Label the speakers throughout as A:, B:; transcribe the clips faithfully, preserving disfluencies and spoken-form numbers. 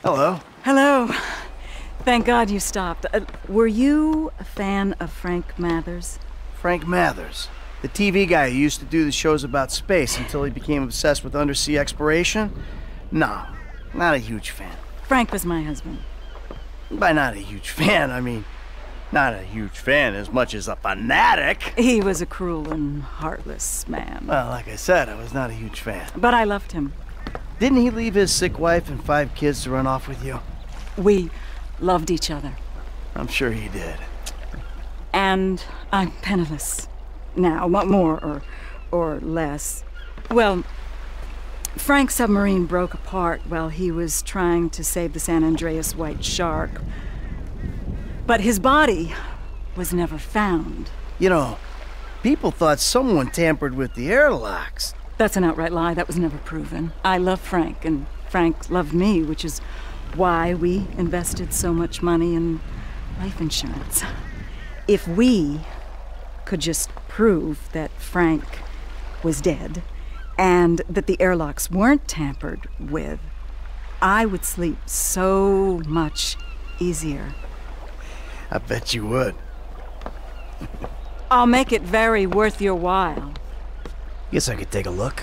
A: Hello.
B: Hello. Thank God you stopped. Uh, were you a fan of Frank Mathers?
A: Frank Mathers. The T V guy who used to do the shows about space until he became obsessed with undersea exploration? No, not a huge fan.
B: Frank was my husband.
A: By not a huge fan, I mean, not a huge fan as much as a fanatic.
B: He was a cruel and heartless man.
A: Well, like I said, I was not a huge fan.
B: But I loved him.
A: Didn't he leave his sick wife and five kids to run off with you?
B: We loved each other.
A: I'm sure he did.
B: And I'm penniless. Now, what more or, or less. Well, Frank's submarine broke apart while he was trying to save the San Andreas white shark. But his body was never found.
A: You know, people thought someone tampered with the airlocks.
B: That's an outright lie. That was never proven. I love Frank, and Frank loved me, which is why we invested so much money in life insurance. If we could just prove that Frank was dead and that the airlocks weren't tampered with, I would sleep so much easier.
A: I bet you would.
B: I'll make it very worth your while.
A: Guess I could take a look.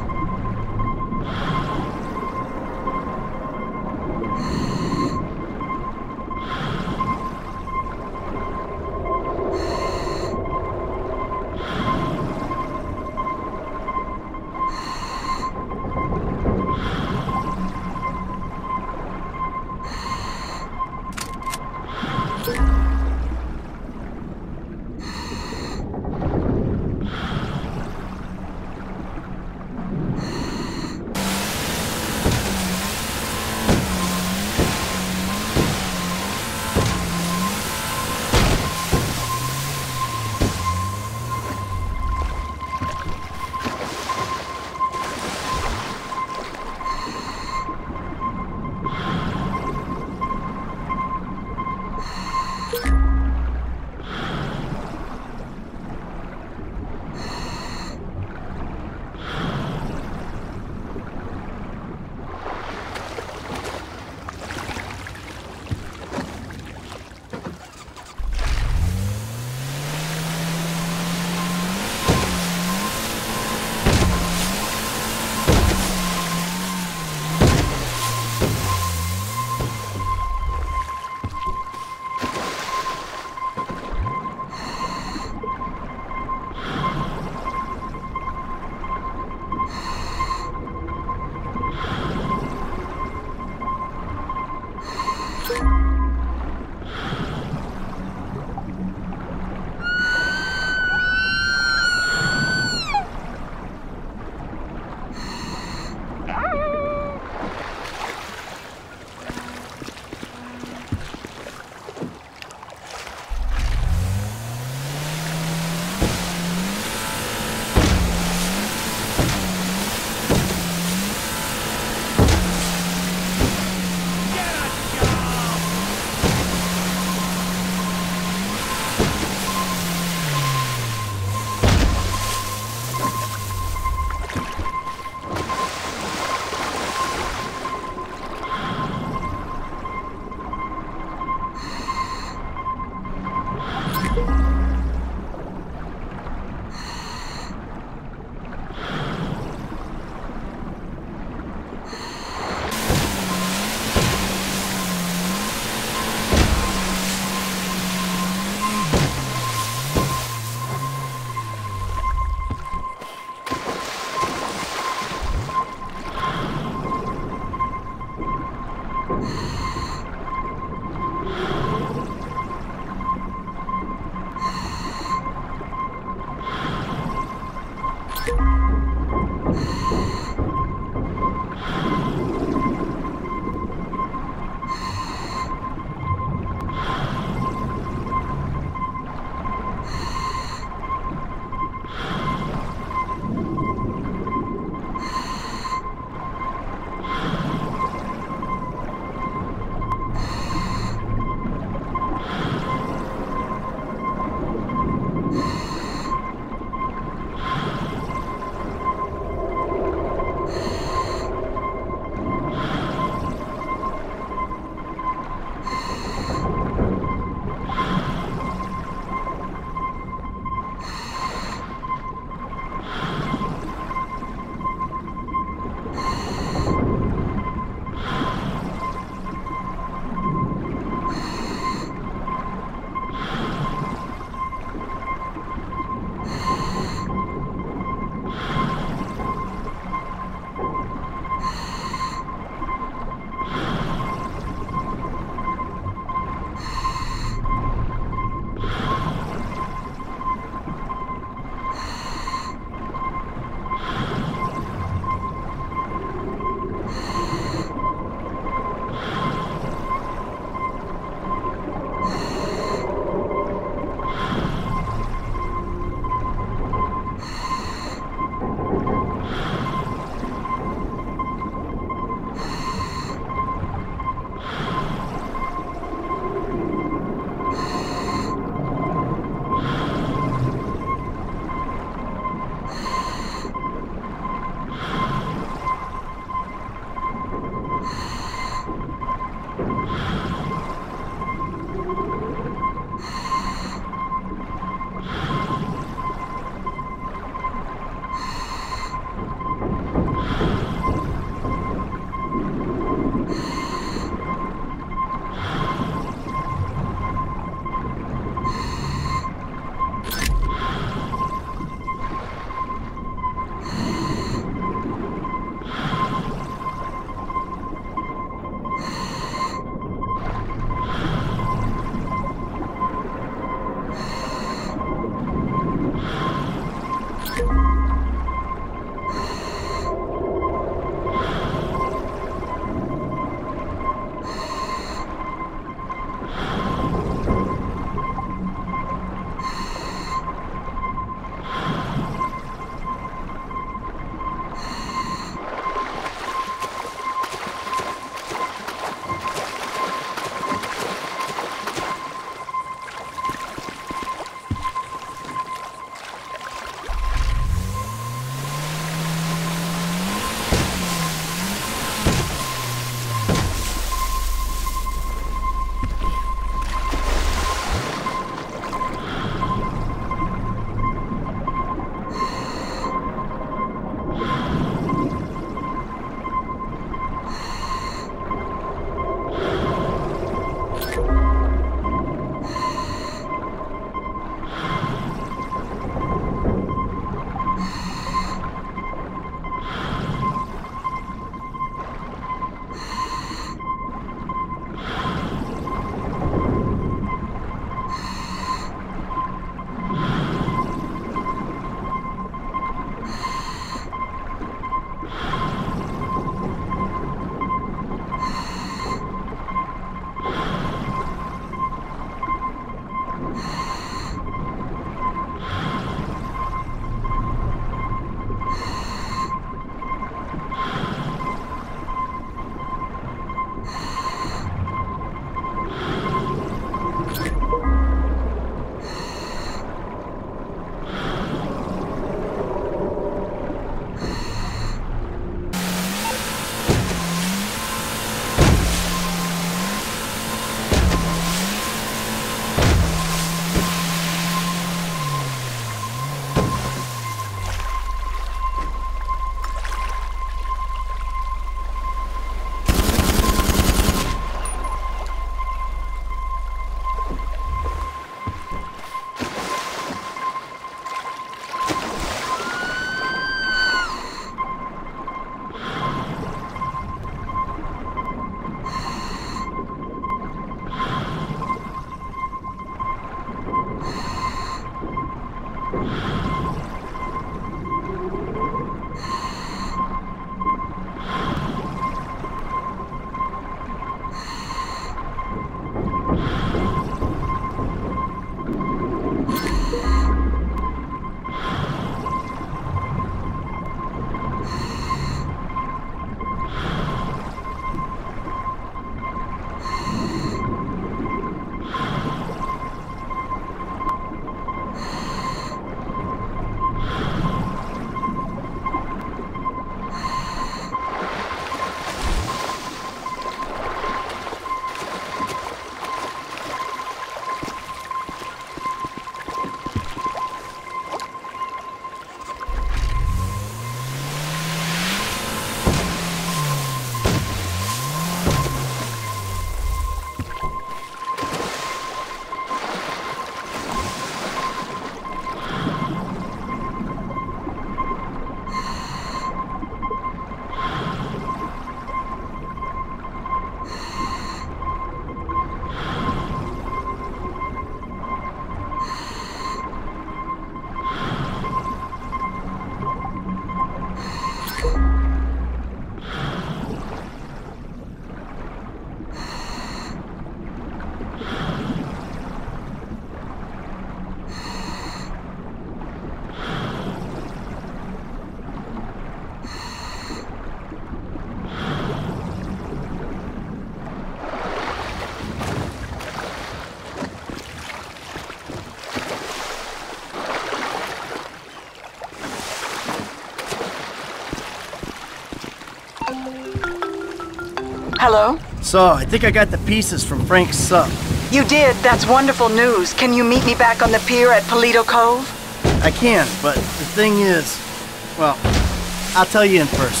B: Hello?
A: So, I think I got the pieces from Frank's sub.
B: You did. That's wonderful news. Can you meet me back on the pier at Polito Cove?
A: I can, but the thing is, well, I'll tell you in person.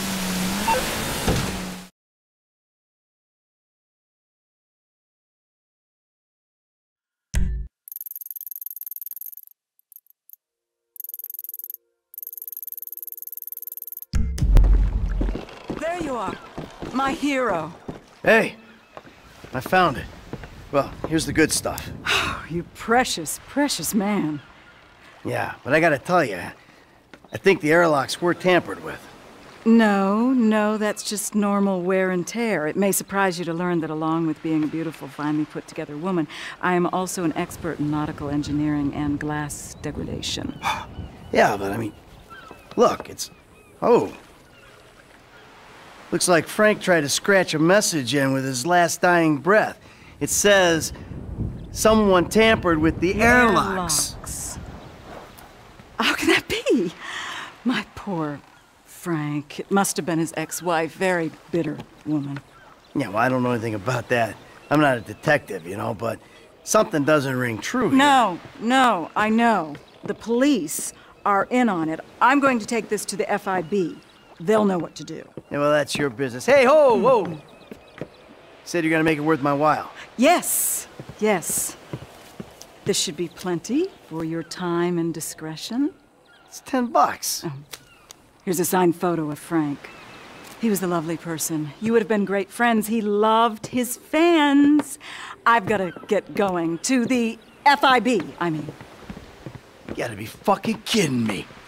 B: There you are. My hero.
A: Hey, I found it. Well, here's the good stuff.
B: Oh, you precious, precious man.
A: Yeah, but I gotta tell you, I think the airlocks were tampered with.
B: No, no, that's just normal wear and tear. It may surprise you to learn that along with being a beautiful, finely put together woman, I am also an expert in nautical engineering and glass degradation.
A: Yeah, but I mean, look, it's... Oh. Looks like Frank tried to scratch a message in with his last dying breath. It says, someone tampered with the airlocks.
B: Airlocks. How can that be? My poor Frank. It must have been his ex-wife. Very bitter woman.
A: Yeah, well, I don't know anything about that. I'm not a detective, you know, but something doesn't ring true here.
B: No, no, I know. The police are in on it. I'm going to take this to the F I B. They'll know what to do.
A: Yeah, well, that's your business. Hey, ho, whoa! Said you're gonna make it worth my while.
B: Yes, yes. This should be plenty for your time and discretion.
A: It's ten bucks.
B: Oh. Here's a signed photo of Frank. He was a lovely person. You would have been great friends. He loved his fans. I've got to get going to the F I B, I mean.
A: You gotta be fucking kidding me.